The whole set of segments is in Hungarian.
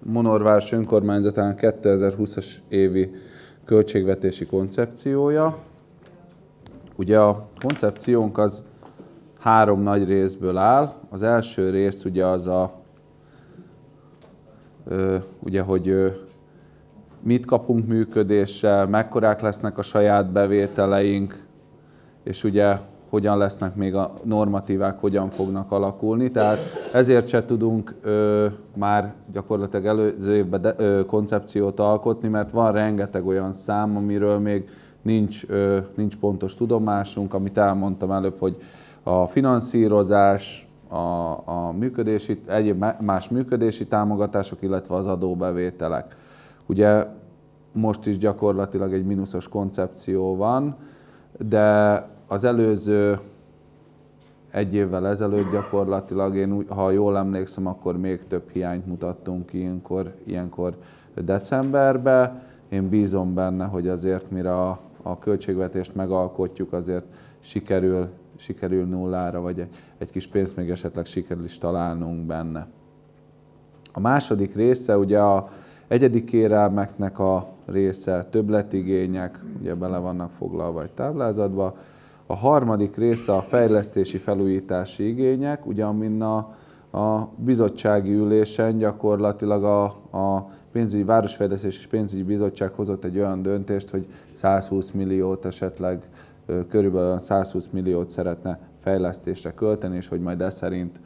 Monorváros önkormányzatának 2020-as évi költségvetési koncepciója. Ugye a koncepciónk az 3 nagy részből áll. Az első rész ugye az hogy mit kapunk működéssel, mekkorák lesznek a saját bevételeink, és ugye hogyan lesznek még a normatívák, hogyan fognak alakulni. Tehát ezért se tudunk már gyakorlatilag előző évben koncepciót alkotni, mert van rengeteg olyan szám, amiről még nincs pontos tudomásunk, amit elmondtam előbb, hogy a finanszírozás, a működési, egyéb más működési támogatások, illetve az adóbevételek. Ugye most is gyakorlatilag egy mínuszos koncepció van, de az előző 1 évvel ezelőtt gyakorlatilag, ha jól emlékszem, akkor még több hiányt mutattunk ki ilyenkor decemberben. Én bízom benne, hogy azért mire a költségvetést megalkotjuk, azért sikerül nullára, vagy egy kis pénzt még esetleg sikerül is találnunk benne. A második része ugye a egyedi kérelmeknek a része, többletigények, ugye bele vannak foglalva egy táblázatba. A harmadik része a fejlesztési, felújítási igények, ugye amin a bizottsági ülésen gyakorlatilag a pénzügyi városfejlesztés és pénzügyi bizottság hozott egy olyan döntést, hogy 120 milliót esetleg, körülbelül 120 milliót szeretne fejlesztésre költeni, és hogy majd ez szerint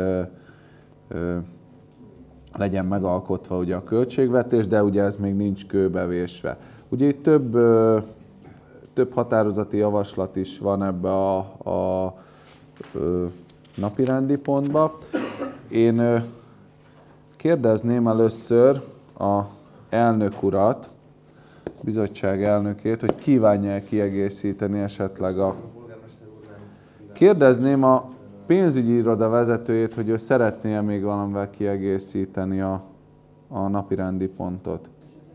legyen megalkotva ugye a költségvetés, de ugye ez még nincs kőbevésve. Ugye itt több határozati javaslat is van ebbe a napirendi pontba. Én kérdezném először a elnök urat, bizottság elnökét, hogy kívánja kiegészíteni esetleg Kérdezném a pénzügyi iroda vezetőjét, hogy ő szeretné még valamivel kiegészíteni a napirendi pontot.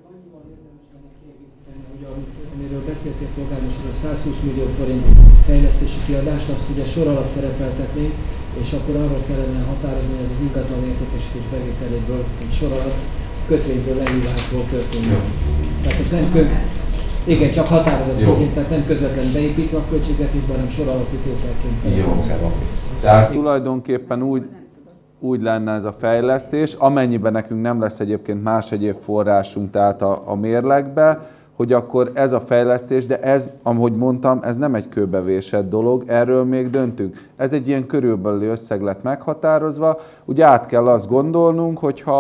Amiről beszéltél polgármester, a 120 millió forint fejlesztési kiadást, azt ugye sor alatt szerepeltetnénk, és akkor arról kellene határozni, hogy az ingatlan értékesítés bevételéből egy sor alatt kötvényből lehívásból történjön. Tehát ez nem igen, csak határozat szintjén, tehát nem közvetlen beépítve a költségvetésben, hanem sor alatti tételként szerepel. Tehát tulajdonképpen úgy lenne ez a fejlesztés, amennyiben nekünk nem lesz egyébként más egyéb forrásunk, tehát a mérlegbe, hogy akkor ez a fejlesztés, de ez, ahogy mondtam, ez nem egy kőbevésett dolog, erről még döntünk. Ez egy ilyen körülbelüli összeg lett meghatározva, ugye át kell azt gondolnunk,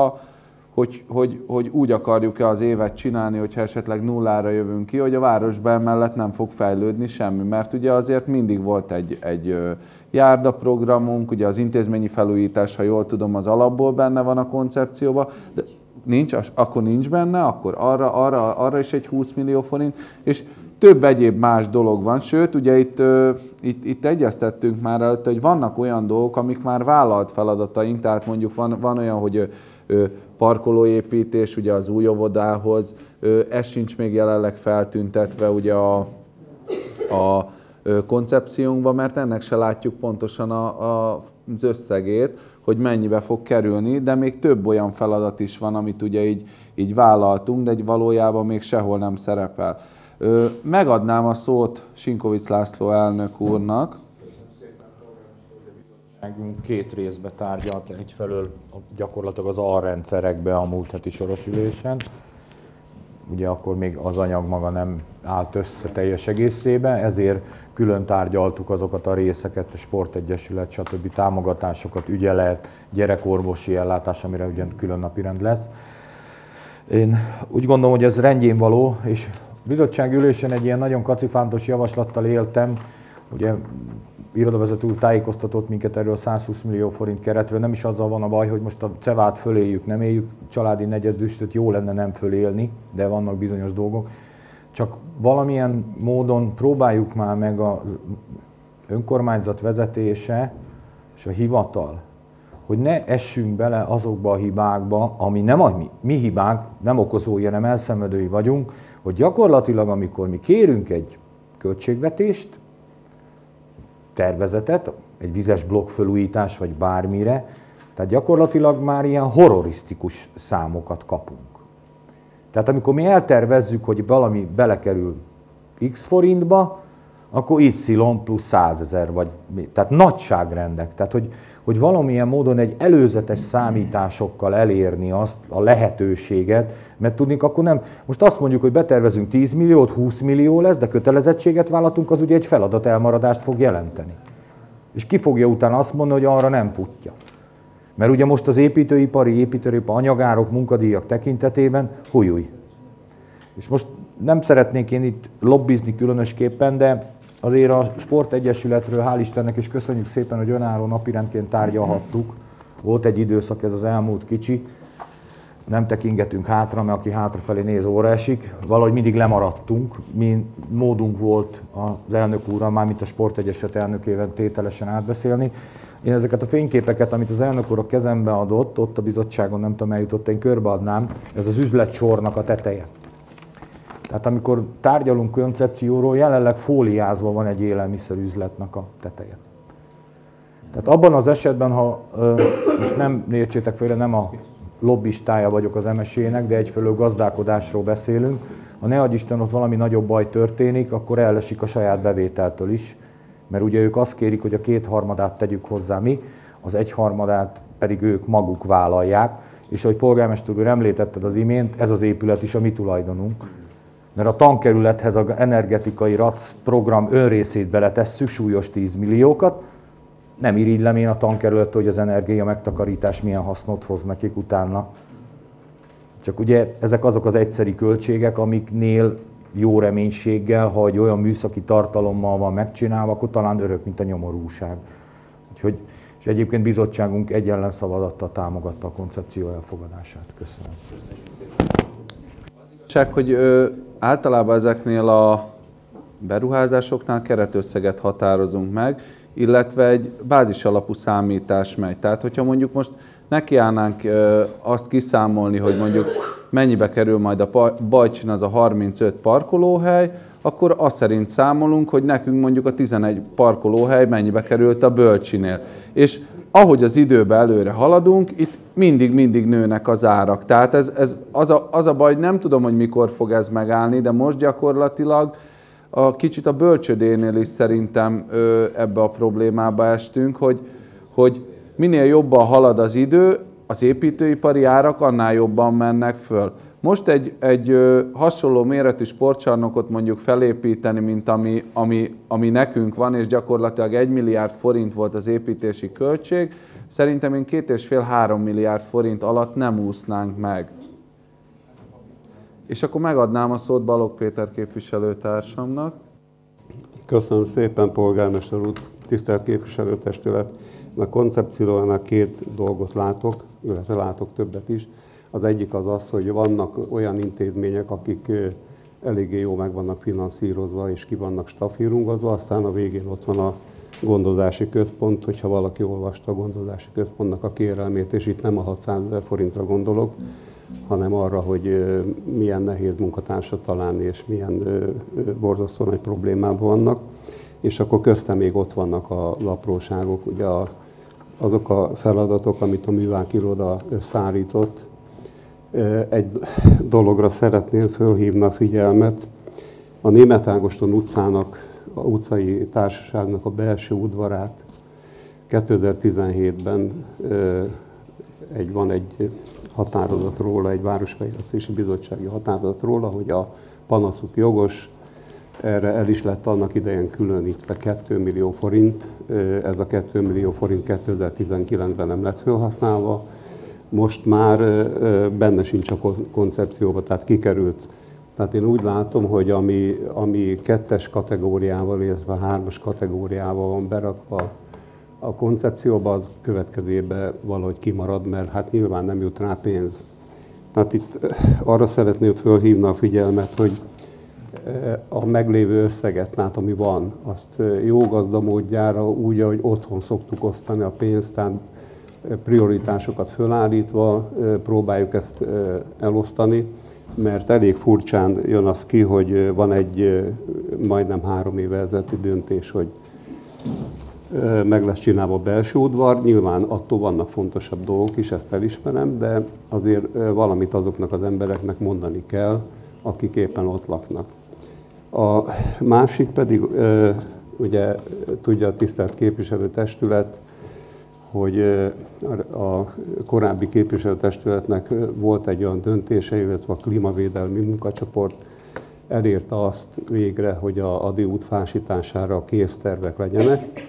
hogy úgy akarjuk-e az évet csinálni, hogyha esetleg nullára jövünk ki, hogy a városban emellett nem fog fejlődni semmi, mert ugye azért mindig volt egy járdaprogramunk, ugye az intézményi felújítás, ha jól tudom, az alapból benne van a koncepcióban, de akkor nincs benne, akkor arra is egy 20 millió forint, és több egyéb más dolog van, sőt, ugye itt egyeztettünk már előtte, hogy vannak olyan dolgok, amik már vállalt feladataink, tehát mondjuk van olyan, hogy parkolóépítés ugye az új óvodához, ez sincs még jelenleg feltüntetve ugye a koncepciónkban, mert ennek se látjuk pontosan az összegét, hogy mennyibe fog kerülni, de még több olyan feladat is van, amit ugye így vállaltunk, de valójában még sehol nem szerepel. Megadnám a szót Sinkovics László elnök úrnak. Két részbe tárgyalt, egyfelől gyakorlatilag az alrendszerekbe a múlt heti soros ülésen. Ugye akkor még az anyag maga nem állt össze teljes egészében, ezért külön tárgyaltuk azokat a részeket, a sportegyesület, stb. Támogatásokat, ügyelet, gyerekorvosi ellátás, amire ugye külön napirend lesz. Én úgy gondolom, hogy ez rendjén való, és bizottsági ülésen egy ilyen nagyon kacifántos javaslattal éltem, ugye irodavezető úr tájékoztatott minket erről a 120 millió forint keretről, nem is azzal van a baj, hogy most a CEVÁT föléljük, nem éljük, családi negyedüstöt jó lenne nem fölélni, de vannak bizonyos dolgok. Csak valamilyen módon próbáljuk már meg az önkormányzat vezetése és a hivatal, hogy ne essünk bele azokba a hibákba, ami nem a mi hibánk, nem okozói, hanem elszenvedői vagyunk, hogy gyakorlatilag amikor mi kérünk egy költségvetést, tervezetet, egy vizes blokkfelújítás vagy bármire, Tehát gyakorlatilag már ilyen horrorisztikus számokat kapunk. Tehát amikor mi eltervezzük, hogy valami belekerül X forintba, akkor Y plusz 100 000, vagy mi. Tehát nagyságrendek. Tehát, hogy valamilyen módon egy előzetes számításokkal elérni azt a lehetőséget, mert tudnék, akkor nem, most azt mondjuk, hogy betervezünk 10 milliót, 20 millió lesz, de kötelezettséget vállalatunk, az ugye egy feladat elmaradást fog jelenteni. És ki fogja utána azt mondani, hogy arra nem futja. Mert ugye most az építőipari anyagárok, munkadíjak tekintetében hujúj. És most nem szeretnék én itt lobbizni különösképpen, de azért a Sportegyesületről, hál' Istennek, és köszönjük szépen, hogy önálló napirendként tárgyalhattuk. Volt egy időszak, ez az elmúlt kicsi, nem tekingetünk hátra, mert aki hátrafelé néz, óra esik. Valahogy mindig lemaradtunk, mi módunk volt az elnök úrral, mármint a Sportegyesület elnökével tételesen átbeszélni. Én ezeket a fényképeket, amit az elnök úr a kezembe adott, ott a bizottságon, nem tudom, eljutott, én körbeadnám, ez az üzletsornak a teteje. Tehát amikor tárgyalunk koncepcióról, jelenleg fóliázva van egy élelmiszerüzletnek a teteje. Tehát abban az esetben, ha most nem értsétek félre, nem a lobbistája vagyok az MSZ-nek, de egyfelől gazdálkodásról beszélünk, ha ne adj Isten ott valami nagyobb baj történik, akkor elesik a saját bevételtől is, mert ugye ők azt kérik, hogy a 2/3 tegyük hozzá mi, az 1/3 pedig ők maguk vállalják, és ahogy polgármester úr említetted az imént, ez az épület is a mi tulajdonunk. Mert a tankerülethez az energetikai RAC program önrészét beletesszük, súlyos 10 milliókat, nem irigylem én a tankerületet, hogy az energia megtakarítás milyen hasznot hoz nekik utána. Csak ugye ezek azok az egyszeri költségek, amiknél jó reménységgel, ha egy olyan műszaki tartalommal van megcsinálva, akkor talán örök, mint a nyomorúság. Úgyhogy, és egyébként bizottságunk egy ellenszavazattal támogatta a koncepció elfogadását. Köszönöm. Csak hogy általában ezeknél a beruházásoknál keretösszeget határozunk meg, illetve egy bázis alapú számítás megy. Tehát, hogyha mondjuk most nekiállnánk azt kiszámolni, hogy mondjuk mennyibe kerül majd a Bajcsin az a 35 parkolóhely, akkor azt szerint számolunk, hogy nekünk mondjuk a 11 parkolóhely mennyibe került a Bölcsinél. És ahogy az időben előre haladunk, itt mindig nőnek az árak. Tehát az a baj, nem tudom, hogy mikor fog ez megállni, de most gyakorlatilag kicsit a bölcsödénél is szerintem ebbe a problémába estünk, hogy minél jobban halad az idő, az építőipari árak annál jobban mennek föl. Most egy hasonló méretű sportcsarnokot mondjuk felépíteni, mint ami nekünk van, és gyakorlatilag 1 milliárd forint volt az építési költség, szerintem én 2,5-3 milliárd forint alatt nem úsznánk meg. És akkor megadnám a szót Balogh Péter képviselőtársamnak. Köszönöm szépen, polgármester úr, tisztelt képviselőtestület. A koncepciónak 2 dolgot látok, illetve látok többet is. Az egyik az, hogy vannak olyan intézmények, akik eléggé jó meg vannak finanszírozva és ki vannak stafírungozva, aztán a végén ott van a gondozási központ, hogyha valaki olvasta a gondozási központnak a kérelmét, és itt nem a 600 000 forintra gondolok, hanem arra, hogy milyen nehéz munkatársat találni, és milyen borzasztó nagy problémában vannak. És akkor köztem még ott vannak az apróságok, ugye azok a feladatok, amit a művákiroda összeállított. Egy dologra szeretném fölhívni a figyelmet. A Németh Ágoston utcának, a utcai társaságnak a belső udvarát 2017-ben van egy határozat róla, egy Városfejlesztési Bizottsági határozat róla, hogy a panaszuk jogos, erre el is lett annak idején különítve 2 millió forint. Ez a 2 millió forint 2019-ben nem lett felhasználva. Most már benne sincs a koncepcióba, tehát kikerült. Tehát én úgy látom, hogy ami 2-es kategóriával, illetve 3-as kategóriával van berakva a koncepcióba, az következőben valahogy kimarad, mert hát nyilván nem jut rá pénz. Tehát itt arra szeretném fölhívni a figyelmet, hogy a meglévő összeget, tehát ami van, azt jó gazda módjára, úgy, ahogy otthon szoktuk osztani a pénzt, tehát prioritásokat fölállítva próbáljuk ezt elosztani, mert elég furcsán jön az ki, hogy van egy majdnem 3 éve ezelőtti döntés, hogy meg lesz csinálva a belső udvar. Nyilván attól vannak fontosabb dolgok is, ezt elismerem, de azért valamit azoknak az embereknek mondani kell, akik éppen ott laknak. A másik pedig, ugye tudja a tisztelt képviselőtestület, hogy a korábbi képviselőtestületnek volt egy olyan döntése, illetve a klímavédelmi munkacsoport elérte azt végre, hogy a Ady út fásítására késztervek legyenek.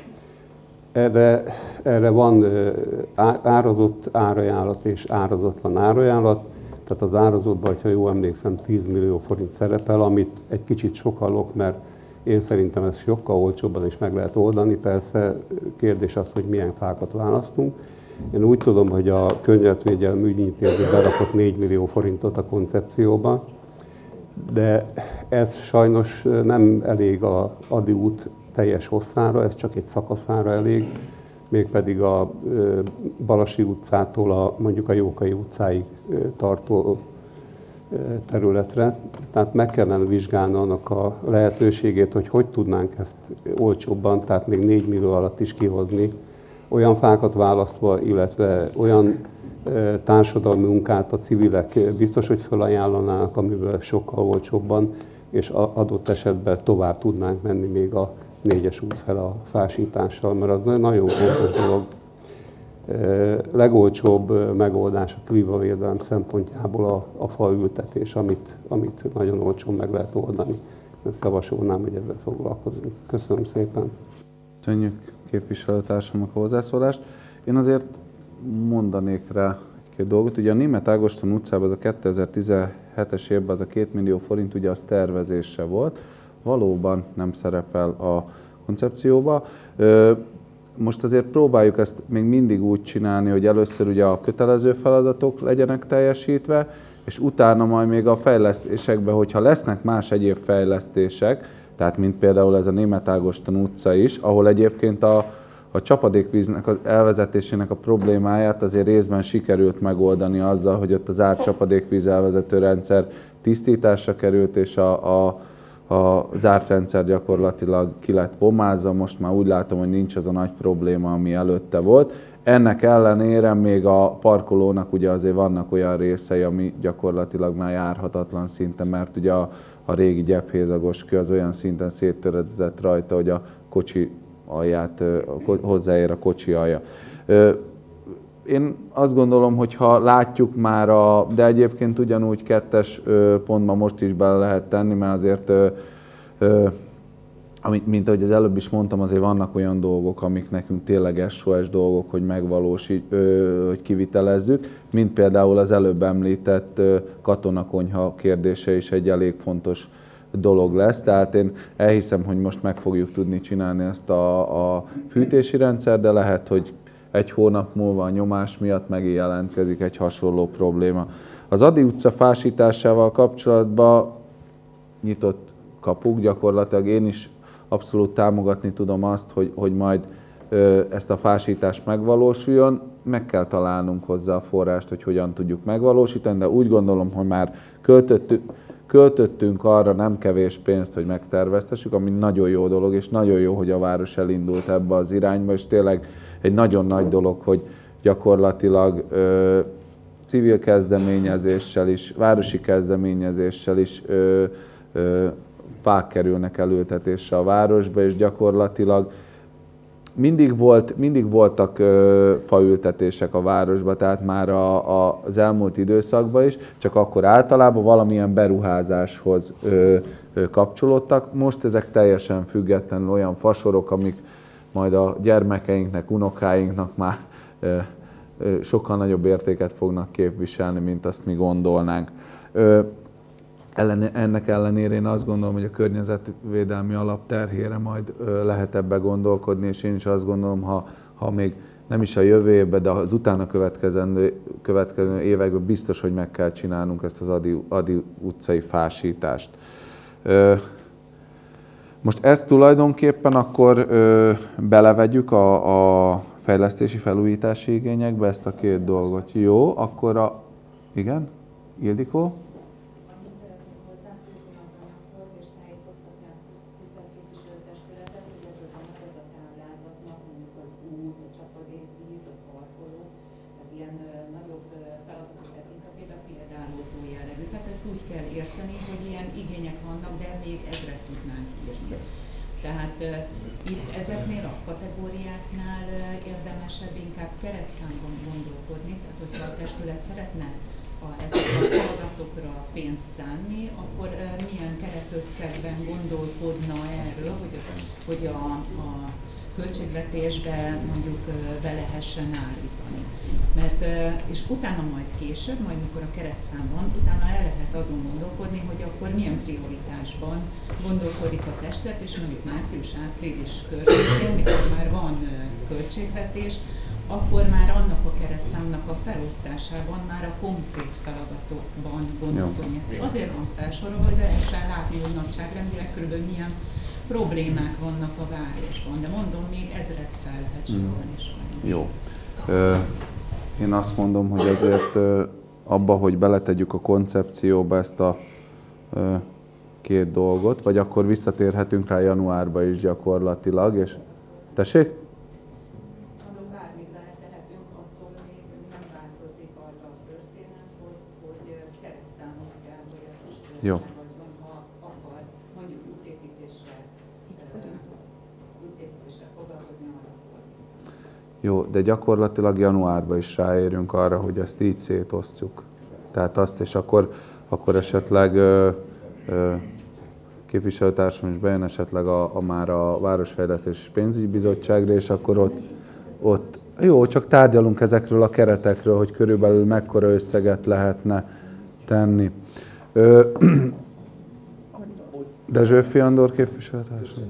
Erre van árazott árajánlat és árazatlan árajánlat. Tehát az árazatban, ha jól emlékszem, 10 millió forint szerepel, amit egy kicsit sokallok, mert én szerintem ezt sokkal olcsóbban is meg lehet oldani. Persze kérdés az, hogy milyen fákat választunk. Én úgy tudom, hogy a Környezetvédelmi Ügyintézet berakott 4 millió forintot a koncepcióba, de ez sajnos nem elég az Ady út teljes hosszára, ez csak egy szakaszára elég, mégpedig a Balasi utcától mondjuk a Jókai utcáig tartó területre. Tehát meg kellene vizsgálni annak a lehetőségét, hogy tudnánk ezt olcsóbban, tehát még 4 millió alatt is kihozni, olyan fákat választva, illetve olyan társadalmi munkát a civilek biztos, hogy felajánlanának, amivel sokkal olcsóbban, és adott esetben tovább tudnánk menni még a 4-es út fel a fásítással, mert az nagyon fontos dolog. Legolcsóbb megoldás a klímavédelem szempontjából a faültetés, amit nagyon olcsón meg lehet oldani. Ezt javasolnám, hogy ezzel foglalkozunk. Köszönöm szépen. Köszönjük képviselőtársamnak a hozzászólást. Én azért mondanék rá egy-két dolgot. Ugye a Németh Ágoston utcában az a 2017-es évben az a 2 millió forint, ugye az tervezése volt. Valóban nem szerepel a koncepcióba. Most azért próbáljuk ezt még mindig úgy csinálni, hogy először ugye a kötelező feladatok legyenek teljesítve, és utána majd még a fejlesztésekben, hogyha lesznek más egyéb fejlesztések, tehát mint például ez a Németh Ágoston utca is, ahol egyébként a csapadékvíznek az elvezetésének a problémáját azért részben sikerült megoldani azzal, hogy ott az zárt csapadékvíz elvezető rendszer tisztításra került, és a zárt rendszer gyakorlatilag ki lett bomázva, most már úgy látom, hogy nincs az a nagy probléma, ami előtte volt. Ennek ellenére még a parkolónak ugye azért vannak olyan részei, ami gyakorlatilag már járhatatlan szinte, mert ugye a régi gyephézagos kő az olyan szinten széttöredezett rajta, hogy a kocsi alját hozzáér a kocsi alja. Én azt gondolom, hogy ha látjuk már, de egyébként ugyanúgy 2-es pontban most is bele lehet tenni, mert azért, mint ahogy az előbb is mondtam, azért vannak olyan dolgok, amik nekünk tényleg SOS dolgok, hogy hogy kivitelezzük, mint például az előbb említett katonakonyha kérdése is egy elég fontos dolog lesz. Tehát én elhiszem, hogy most meg fogjuk tudni csinálni ezt a fűtési rendszer, de lehet, hogy egy hónap múlva a nyomás miatt megint jelentkezik egy hasonló probléma. Az Ady utca fásításával kapcsolatban nyitott kapuk, gyakorlatilag én is abszolút támogatni tudom azt, hogy majd ezt a fásítást megvalósuljon. Meg kell találnunk hozzá a forrást, hogy hogyan tudjuk megvalósítani, de úgy gondolom, hogy már költöttünk arra nem kevés pénzt, hogy megterveztessük, ami nagyon jó dolog, és nagyon jó, hogy a város elindult ebbe az irányba, és tényleg egy nagyon nagy dolog, hogy gyakorlatilag civil kezdeményezéssel is, városi kezdeményezéssel is fák kerülnek elültetésre a városba, és gyakorlatilag mindig voltak faültetések a városban, tehát már az elmúlt időszakban is, csak akkor általában valamilyen beruházáshoz kapcsolódtak. Most ezek teljesen függetlenül olyan fasorok, amik majd a gyermekeinknek, unokáinknak már sokkal nagyobb értéket fognak képviselni, mint azt mi gondolnánk. Ennek ellenére én azt gondolom, hogy a környezetvédelmi alap terhére majd lehet ebbe gondolkodni, és én is azt gondolom, ha még nem is a jövő évben, de az utána következő években biztos, hogy meg kell csinálnunk ezt az Ady utcai fásítást. Most ezt tulajdonképpen akkor belevegyük a fejlesztési felújítási igényekbe, ezt a két dolgot. Jó, akkor igen, Ildikó? megállapítani, hogy ilyen igények vannak, de még ezret tudnánk írni. Tehát itt ezeknél a kategóriáknál érdemesebb inkább keretszámban gondolkodni, tehát hogyha a testület szeretne ezekre a feladatokra pénzt szánni, akkor milyen keretösszegben gondolkodna erről, hogy a költségvetésbe mondjuk be lehessen állítani. Mert, és utána majd később, majd mikor a keretszám van, utána el lehet azon gondolkodni, hogy akkor milyen prioritásban gondolkodik a testület, és mondjuk március-április környékén, mikor már van költségvetés, akkor már annak a keretszámnak a felosztásában, már a konkrét feladatokban gondolkodni. Azért van felsorolva, hogy lehessen látni, hogy nagyságrendileg körülbelül milyen problémák vannak a városban, de mondom, még ezret fel lehet sorolni sajnos. Jó. Én azt mondom, hogy azért abba, hogy beletegyük a koncepcióba ezt a két dolgot, vagy akkor visszatérhetünk rá januárba is gyakorlatilag, és tessék? Bármit beletehetünk, attól még nem változik az a történet, hogy keretszámot kell, hogy a testület megadjon, ha akar mondjuk útépítésre foglalkozni arra fordítani. Jó, de gyakorlatilag januárban is ráérünk arra, hogy ezt így szétosztjuk. Tehát azt, és akkor esetleg képviselőtársam is bejön esetleg már a Városfejlesztés és Pénzügyi Bizottságra, és akkor ott jó, csak tárgyalunk ezekről a keretekről, hogy körülbelül mekkora összeget lehetne tenni. Dezsőfi Andor képviselőtársam.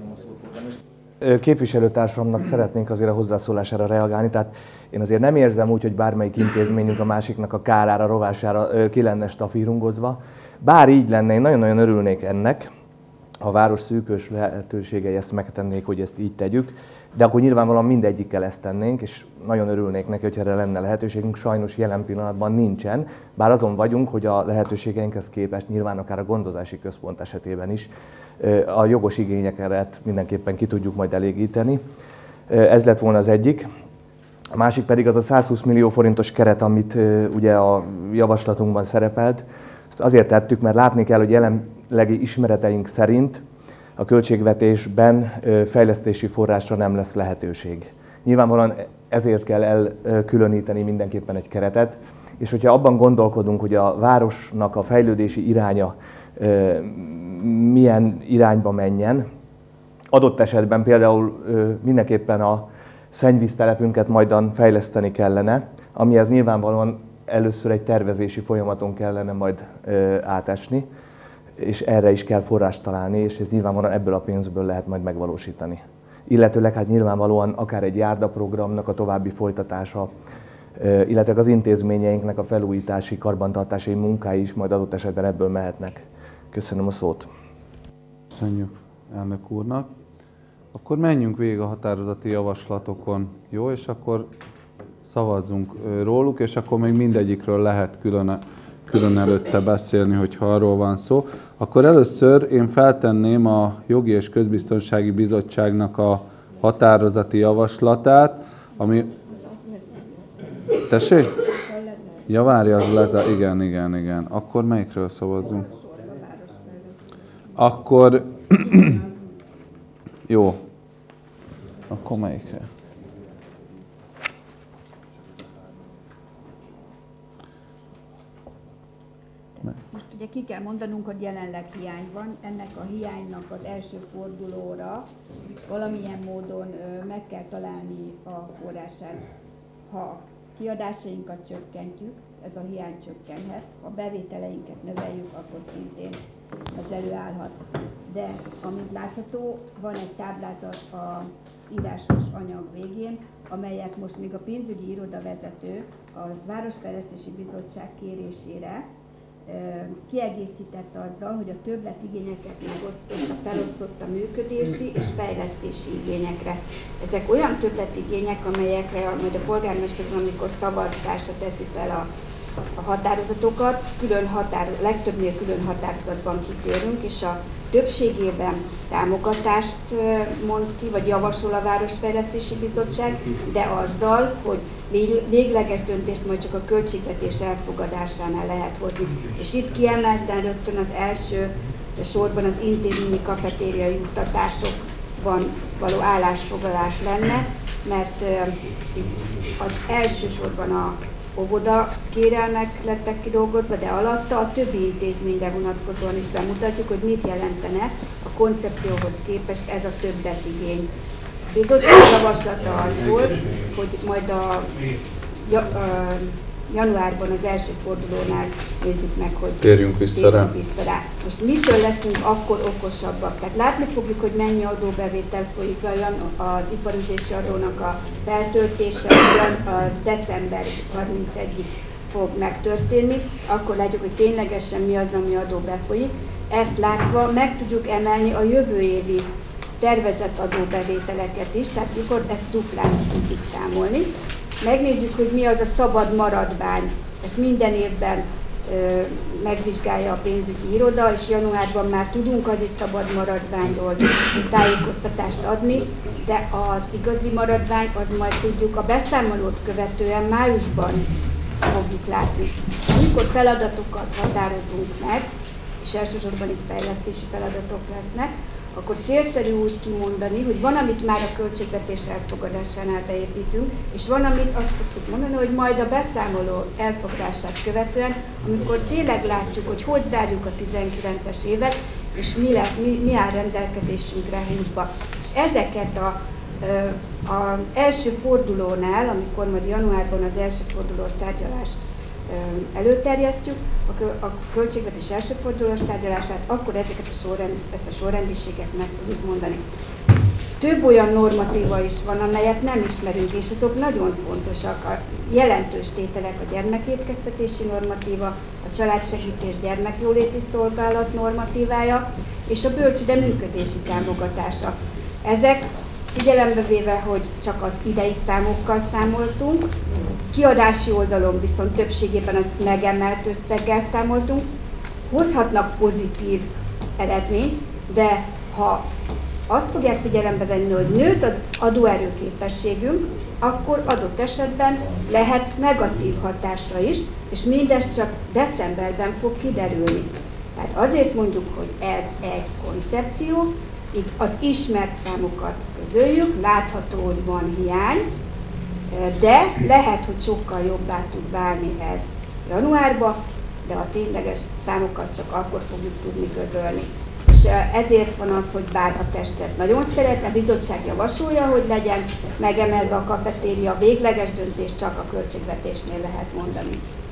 Képviselőtársamnak szeretnénk azért a hozzászólására reagálni, tehát én azért nem érzem úgy, hogy bármelyik intézményünk a másiknak a kárára, rovására ki lenne stafírungozva. Bár így lenne, én nagyon-nagyon örülnék ennek, ha a város szűkös lehetőségei ezt megtennék, hogy ezt így tegyük, de akkor nyilvánvalóan mindegyikkel ezt tennénk, és nagyon örülnék neki, hogy erre lenne lehetőségünk. Sajnos jelen pillanatban nincsen, bár azon vagyunk, hogy a lehetőségeinkhez képest nyilván akár a gondozási központ esetében is a jogos igényeket mindenképpen ki tudjuk majd elégíteni. Ez lett volna az egyik. A másik pedig az a 120 millió forintos keret, amit ugye a javaslatunkban szerepelt. Ezt azért tettük, mert látni kell, hogy jelenlegi ismereteink szerint a költségvetésben fejlesztési forrásra nem lesz lehetőség. Nyilvánvalóan ezért kell elkülöníteni mindenképpen egy keretet, és hogyha abban gondolkodunk, hogy a városnak a fejlődési iránya milyen irányba menjen, adott esetben például mindenképpen a szennyvíztelepünket majdan fejleszteni kellene, amihez nyilvánvalóan először egy tervezési folyamaton kellene majd átesni, és erre is kell forrást találni, és ez nyilvánvalóan ebből a pénzből lehet majd megvalósítani. Illetőleg hát nyilvánvalóan akár egy járdaprogramnak a további folytatása, illetve az intézményeinknek a felújítási, karbantartási munkái is majd adott esetben ebből mehetnek. Köszönöm a szót. Köszönjük elnök úrnak. Akkor menjünk végig a határozati javaslatokon, jó? És akkor szavazzunk róluk, és akkor még mindegyikről lehet külön előtte beszélni, hogyha arról van szó. Akkor először én feltenném a Jogi és Közbiztonsági Bizottságnak a határozati javaslatát, ami... Tessék? Ja, várja, az lezár. Igen. Akkor melyikről szavazzunk? Akkor... Jó. Akkor melyikre? Most ugye ki kell mondanunk, hogy jelenleg hiány van. Ennek a hiánynak az első fordulóra valamilyen módon meg kell találni a forrását. Ha kiadásainkat csökkentjük, ez a hiány csökkenhet. Ha bevételeinket növeljük, akkor szintén ez előállhat. De amint látható, van egy táblázat a írásos anyag végén, amelyet most még a pénzügyi irodavezető a Városfejlesztési Bizottság kérésére kiegészítette azzal, hogy a többletigényeket felosztotta működési és fejlesztési igényekre. Ezek olyan többletigények, amelyekre majd a polgármester, amikor szavazásra teszi fel a a határozatokat, legtöbbnél külön határozatban kitérünk, és a többségében támogatást mond ki, vagy javasol a Városfejlesztési Bizottság, de azzal, hogy végleges döntést majd csak a költségvetés elfogadásánál lehet hozni. És itt kiemelten rögtön az első sorban az intézményi kafetériai juttatásokban való állásfoglalás lenne, mert az elsősorban a óvoda kérelmek lettek kidolgozva, de alatta a többi intézményre vonatkozóan is bemutatjuk, hogy mit jelentene a koncepcióhoz képest ez a többletigény. A bizottság javaslata az volt, hogy majd a januárban az első fordulónál nézzük meg, hogy térjünk vissza rá. Most mitől leszünk akkor okosabbak? Tehát látni fogjuk, hogy mennyi adóbevétel folyik az iparüzési adónak a feltöltése, az december 31-ig fog megtörténni, akkor látjuk, hogy ténylegesen mi az, ami adó befolyik. Ezt látva meg tudjuk emelni a jövő évi tervezett adóbevételeket is, tehát mikor ezt duplán tudjuk számolni. Megnézzük, hogy mi az a szabad maradvány. Ezt minden évben megvizsgálja a pénzügyi iroda, és januárban már tudunk az is szabad maradványról tájékoztatást adni, de az igazi maradvány, az majd tudjuk a beszámolót követően májusban fogjuk látni. Amikor feladatokat határozunk meg, és elsősorban itt fejlesztési feladatok lesznek, akkor célszerű úgy kimondani, hogy van, amit már a költségvetés elfogadásánál beépítünk, és van, amit azt szoktuk mondani, hogy majd a beszámoló elfogadását követően, amikor tényleg látjuk, hogy zárjuk a 19-es évet, és mi áll rendelkezésünkre 20-ba. És ezeket az első fordulónál, amikor majd januárban az első fordulós tárgyalást előterjesztjük, a költségvetés első fordulós tárgyalását, akkor ezt a sorrendiséget meg fogjuk mondani. Több olyan normatíva is van, amelyet nem ismerünk, és azok nagyon fontosak. A jelentős tételek a gyermekétkeztetési normatíva, a családsegítés gyermekjóléti szolgálat normatívája, és a bölcsőde működési támogatása. Ezek figyelembe véve, hogy csak az idei számokkal számoltunk, kiadási oldalon viszont többségében az megemelt összeggel számoltunk, hozhatnak pozitív eredményt, de ha azt fogják figyelembe venni, hogy nőtt az adóerőképességünk, akkor adott esetben lehet negatív hatása is, és mindez csak decemberben fog kiderülni. Tehát azért mondjuk, hogy ez egy koncepció, itt az ismert számokat közöljük, látható, hogy van hiány, de lehet, hogy sokkal jobbá tud válni ez januárban, de a tényleges számokat csak akkor fogjuk tudni közölni. És ezért van az, hogy bár a testület nagyon szeretne, a bizottság javasolja, hogy legyen megemelve a kafetéria, végleges döntés csak a költségvetésnél lehet mondani.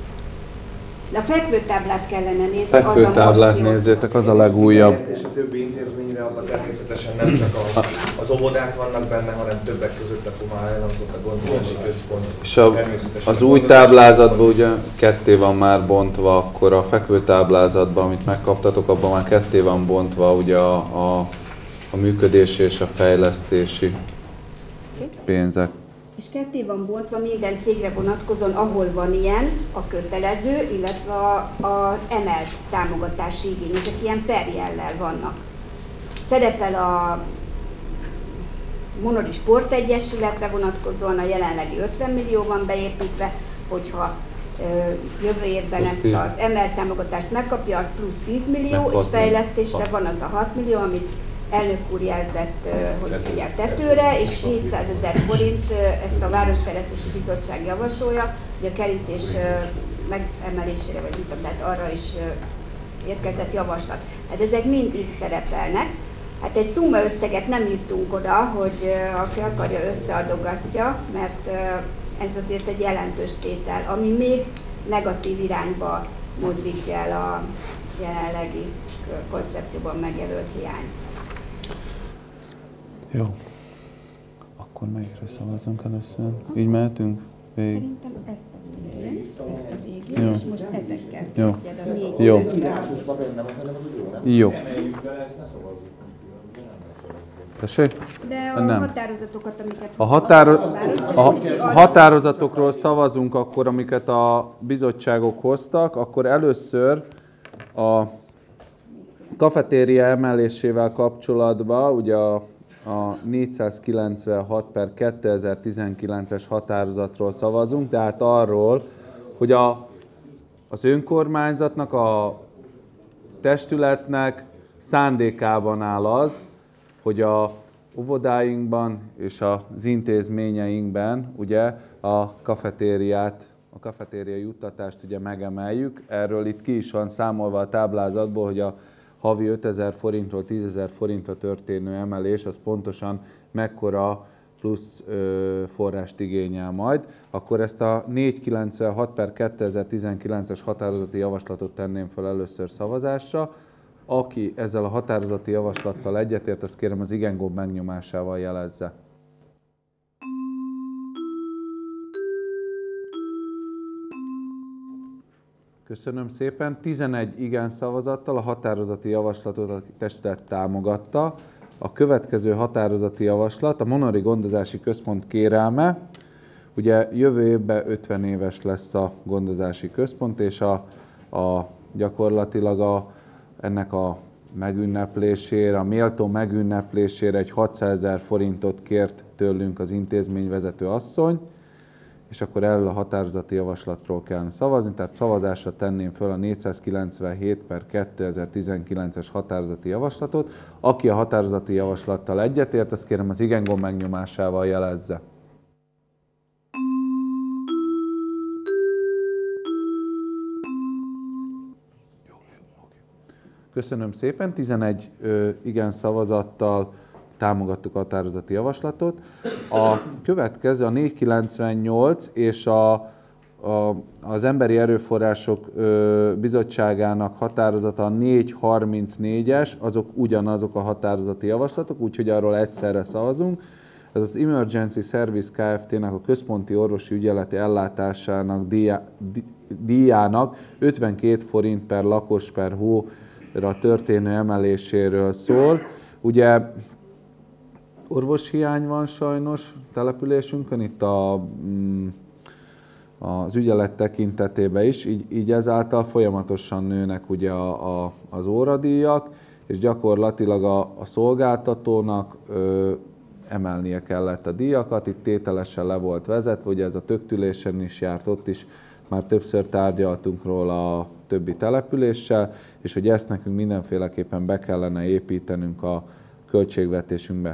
De a fekvőtáblát kellene nézni. Fekvőtáblát nézzétek, az a legújabb. És a többi intézményre abban természetesen nem csak az óvodák vannak benne, hanem többek között a már elhangzott a gondozási központ. És az új táblázatban ugye ketté van már bontva, akkor a fekvőtáblázatban, amit megkaptatok, abban már ketté van bontva ugye a működési és a fejlesztési pénzek. És ketté van bontva minden cégre vonatkozóan, ahol van ilyen, a kötelező, illetve a emelt támogatási igény. Ezek ilyen perjellel vannak. Szerepel a Monori Sportegyesületre vonatkozóan a jelenlegi 50 millió van beépítve, hogyha jövő évben ezt az emelt támogatást megkapja, az plusz 10 millió, és fejlesztésre van az a 6 millió, amit elnök úr jelzett, hogy figyel tetőre, és 700 000 forint ezt a Városfejlesztési Bizottság javasolja, hogy a kerítés megemelésére, vagy mit, tehát arra is érkezett javaslat. Hát ezek mind így szerepelnek. Hát egy szumma összeget nem írtunk oda, hogy aki akarja, összeadogatja, mert ez azért egy jelentős tétel, ami még negatív irányba mozdítja el a jelenlegi koncepcióban megjelölt hiányt. Jó. Akkor melyikre szavazunk először? Így mehetünk? Végig? Szerintem ezt a végén, és most ezekkel jó. kezdjed a Jó. Jó. Tessék? De a Nem. határozatokat, amiket... A határozatokról szavazunk akkor, amiket a bizottságok hoztak, akkor először a kafetéria emelésével kapcsolatban, ugye a 496/2019-es határozatról szavazunk, tehát arról, hogy az önkormányzatnak, a testületnek szándékában áll az, hogy a óvodáinkban és az intézményeinkben ugye a kafetéria juttatást ugye megemeljük. Erről itt ki is van számolva a táblázatból, hogy a havi 5000 forintról 10 000 forintra történő emelés, az pontosan mekkora plusz forrást igényel majd. Akkor ezt a 496/2019-es határozati javaslatot tenném fel először szavazásra. Aki ezzel a határozati javaslattal egyetért, azt kérem az igen gomb megnyomásával jelezze. Köszönöm szépen. 11 igen szavazattal a határozati javaslatot a testület támogatta. A következő határozati javaslat a Monori Gondozási Központ kérelme. Ugye jövő évben 50 éves lesz a gondozási központ, és gyakorlatilag ennek a megünneplésére, a méltó megünneplésére egy 600 000 forintot kért tőlünk az intézményvezető asszony, és akkor erről a határozati javaslatról kellene szavazni, tehát szavazásra tenném föl a 497/2019-es határozati javaslatot. Aki a határozati javaslattal egyetért, azt kérem az igen gomb megnyomásával jelezze. Köszönöm szépen, 11 igen szavazattal támogattuk a határozati javaslatot. A következő a 498 és az Emberi Erőforrások Bizottságának határozata a 434-es, azok ugyanazok a határozati javaslatok, úgyhogy arról egyszerre szavazunk. Ez az Emergency Service Kft-nek a központi orvosi ügyeleti ellátásának díjának 52 forint per lakos per hóra történő emeléséről szól. Ugye orvoshiány van sajnos településünkön, itt az ügyelet tekintetében is, így ezáltal folyamatosan nőnek ugye az óradíjak, és gyakorlatilag a szolgáltatónak emelnie kellett a díjakat, itt tételesen le volt vezetve, ugye ez a töktülésen is járt, ott is már többször tárgyaltunk róla a többi településsel, és hogy ezt nekünk mindenféleképpen be kellene építenünk a költségvetésünkbe.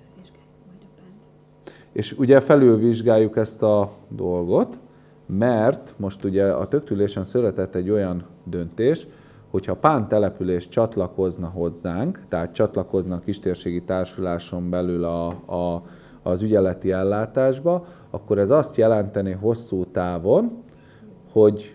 És ugye felülvizsgáljuk ezt a dolgot, mert most ugye a töktülésen született egy olyan döntés, hogyha Pán település csatlakozna hozzánk, tehát csatlakozna a kistérségi társuláson belül az ügyeleti ellátásba, akkor ez azt jelenteni hosszú távon, hogy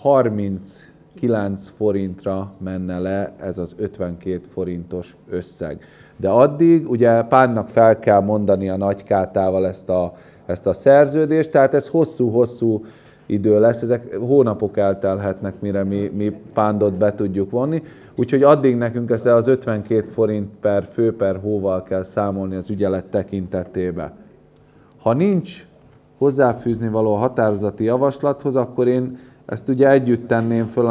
39 forintra menne le ez az 52 forintos összeg. De addig ugye Pánnak fel kell mondani a Nagykátával ezt a szerződést, tehát ez hosszú-hosszú idő lesz, ezek hónapok eltelhetnek, mire mi Pándot be tudjuk vonni. Úgyhogy addig nekünk ezzel az 52 forint per fő per hóval kell számolni az ügyelet tekintetében. Ha nincs hozzáfűzni való határozati javaslathoz, akkor én ezt ugye együtt tenném föl a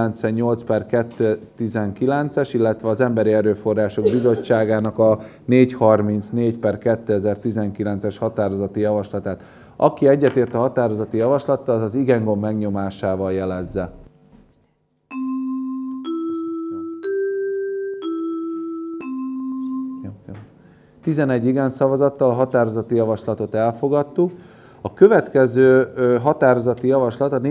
498/2019-es, illetve az Emberi Erőforrások Bizottságának a 434/2019-es határozati javaslatát. Aki egyetért a határozati javaslattal, az az igen gomb megnyomásával jelezze. 11 igen szavazattal a határozati javaslatot elfogadtuk. A következő határozati javaslat a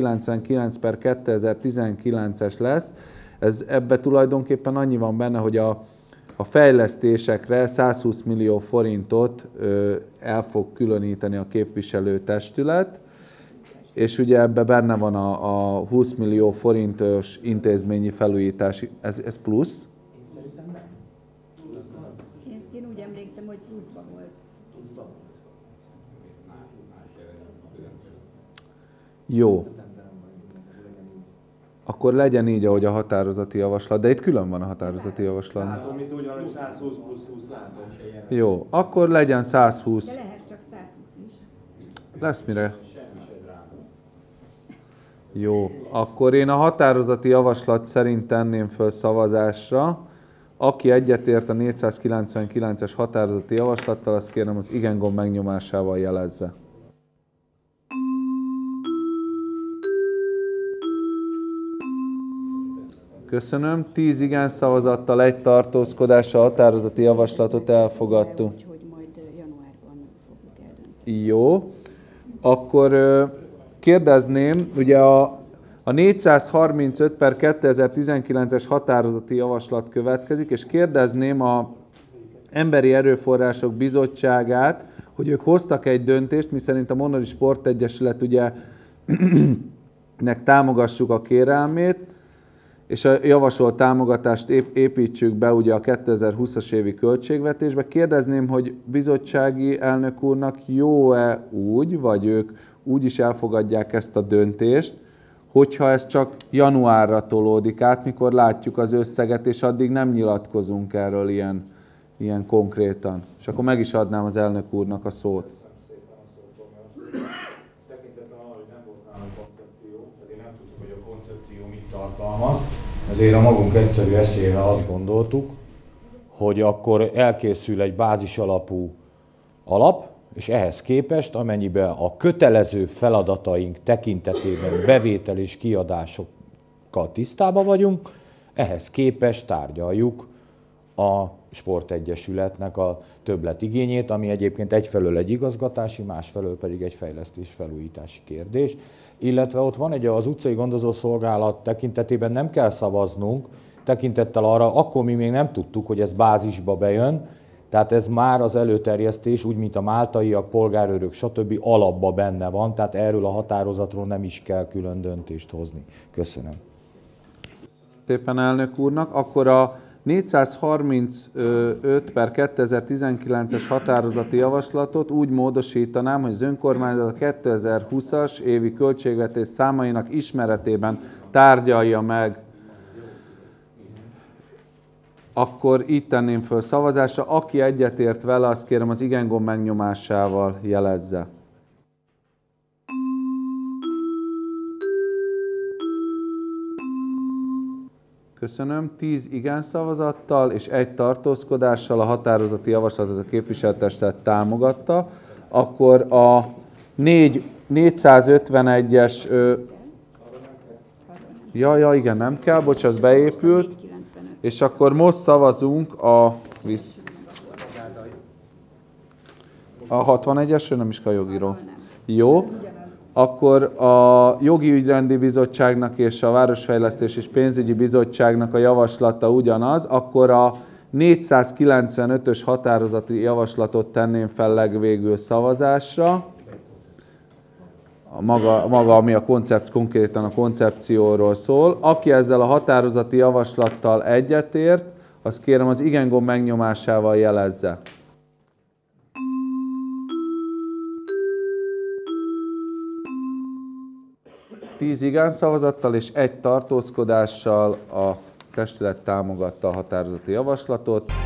499/2019-es lesz. Ebbe tulajdonképpen annyi van benne, hogy a fejlesztésekre 120 millió forintot el fog különíteni a képviselőtestület, és ugye ebbe benne van a 20 millió forintos intézményi felújítás. Ez plusz? Én úgy emlékszem, hogy pluszban volt. Jó. akkor legyen így, ahogy a határozati javaslat, de itt külön van a határozati javaslat. Látom, itt úgy van, hogy 120 plusz 20 látom. Jó, akkor legyen 120. De lehet csak 120 is. Lesz mire? Jó, akkor én a határozati javaslat szerint tenném föl szavazásra. Aki egyetért a 499-es határozati javaslattal, azt kérem az igen gomb megnyomásával jelezze. Köszönöm. 10 igen szavazattal, 1 tartózkodással a határozati javaslatot elfogadtuk. Úgyhogy majd januárban fogjuk eldönteni. Jó. Akkor kérdezném, ugye a 435/2019-es határozati javaslat következik, és kérdezném a Emberi Erőforrások Bizottságát, hogy ők hoztak egy döntést, miszerint a Monori Sportegyesület ugye nek támogassuk a kérelmét, és a javasolt támogatást építsük be ugye a 2020-as évi költségvetésbe. Kérdezném, hogy bizottsági elnök úrnak jó-e úgy, vagy ők úgy is elfogadják ezt a döntést, hogyha ez csak januárra tolódik át, mikor látjuk az összeget, és addig nem nyilatkozunk erről ilyen konkrétan. És akkor meg is adnám az elnök úrnak a szót. Tekintettel arra, hogy nem volt nálunk koncepció, ezért nem tudtuk, hogy a koncepció mit tartalmaz. Ezért a magunk egyszerű eszével azt gondoltuk, hogy akkor elkészül egy bázis alapú alap, és ehhez képest, amennyiben a kötelező feladataink tekintetében bevétel és kiadásokkal tisztában vagyunk, ehhez képest tárgyaljuk a sportegyesületnek a többletigényét, ami egyébként egyfelől egy igazgatási, másfelől pedig egy fejlesztés-felújítási kérdés. Illetve ott van az utcai gondozószolgálat tekintetében nem kell szavaznunk, tekintettel arra, akkor mi még nem tudtuk, hogy ez bázisba bejön, tehát ez már az előterjesztés, úgy mint a máltaiak, polgárőrök, stb. Alapba benne van, tehát erről a határozatról nem is kell külön döntést hozni. Köszönöm. Szépen elnök úrnak. Akkor a 435/2019-es határozati javaslatot úgy módosítanám, hogy az önkormányzat a 2020-as évi költségvetés számainak ismeretében tárgyalja meg. Akkor így tenném föl szavazásra. Aki egyetért vele, azt kérem az igen gomb megnyomásával jelezze. Köszönöm. 10 igen szavazattal és 1 tartózkodással a határozati javaslatot a képviselőtestület támogatta. Akkor a 451-es... igen, nem kell, bocs, az beépült. És akkor most szavazunk a 61-esről, nem is kell a jogiról. Jó. Akkor a Jogi Ügyrendi Bizottságnak és a Városfejlesztés és Pénzügyi Bizottságnak a javaslata ugyanaz, akkor a 495-ös határozati javaslatot tenném fel legvégül szavazásra. Maga ami konkrétan a koncepcióról szól. Aki ezzel a határozati javaslattal egyetért, azt kérem az igen gomb megnyomásával jelezze. Tíz igen szavazattal és 1 tartózkodással a testület támogatta a határozati javaslatot.